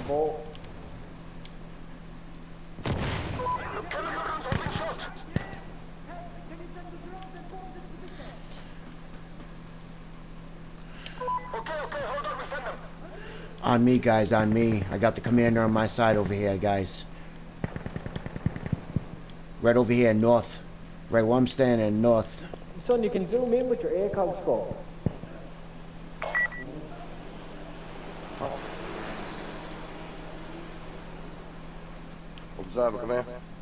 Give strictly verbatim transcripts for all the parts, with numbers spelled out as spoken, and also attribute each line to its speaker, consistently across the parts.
Speaker 1: vault.
Speaker 2: On me, guys, on me. I got the commander on my side over here, guys. Right over here, north. Right where I'm standing, north.
Speaker 1: Son, you can zoom in with your ACOG scope.
Speaker 3: Observer, come here.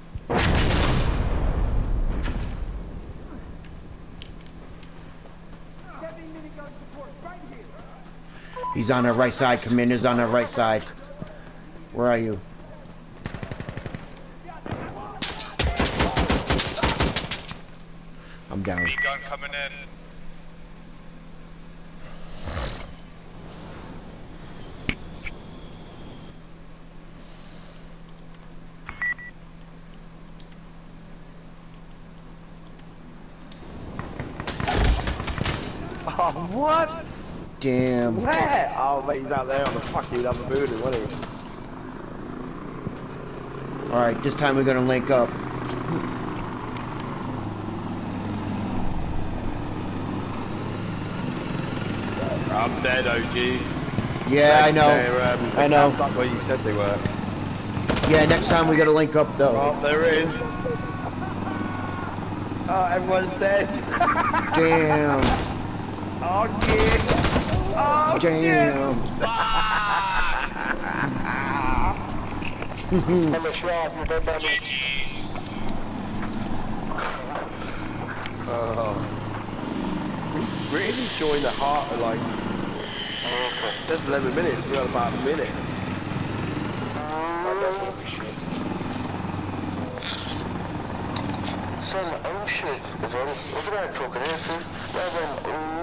Speaker 2: He's on the right side, commander's on the right side. Where are you? I'm down.
Speaker 4: B gun coming in.
Speaker 3: Oh, what?
Speaker 2: Damn.
Speaker 3: Where? Oh, mate, he's out there on the fucking other building, wasn't he?
Speaker 2: Alright, this time we're gonna link up.
Speaker 3: I'm dead, O G.
Speaker 2: Yeah, I know.
Speaker 3: They're, um,
Speaker 2: I know.
Speaker 3: That's where you said they were.
Speaker 2: Yeah, next time we gotta link up though.
Speaker 3: Oh, they're in. Oh, everyone's dead.
Speaker 2: Damn.
Speaker 3: Oh, shit. Oh,
Speaker 2: Damn.
Speaker 4: G G's.
Speaker 3: Oh. Really showing the heart of like. Just eleven minutes, we're at about a minute.
Speaker 5: Son, oh shit, is all, look at that fucking assist.